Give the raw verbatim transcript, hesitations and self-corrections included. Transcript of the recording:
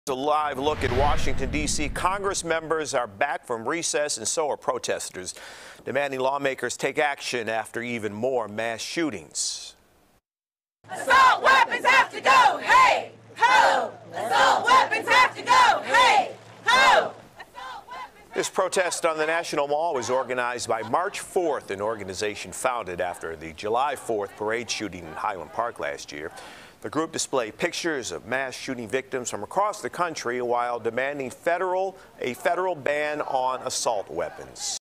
A live look at Washington, D C Congress members are back from recess, and so are protesters, demanding lawmakers take action after even more mass shootings. Assault weapons have to go, hey, ho! Assault weapons have to go, hey, ho! This protest on the National Mall was organized by March fourth, an organization founded after the July fourth parade shooting in Highland Park last year. The group displayed pictures of mass shooting victims from across the country while demanding federal, a federal ban on assault weapons.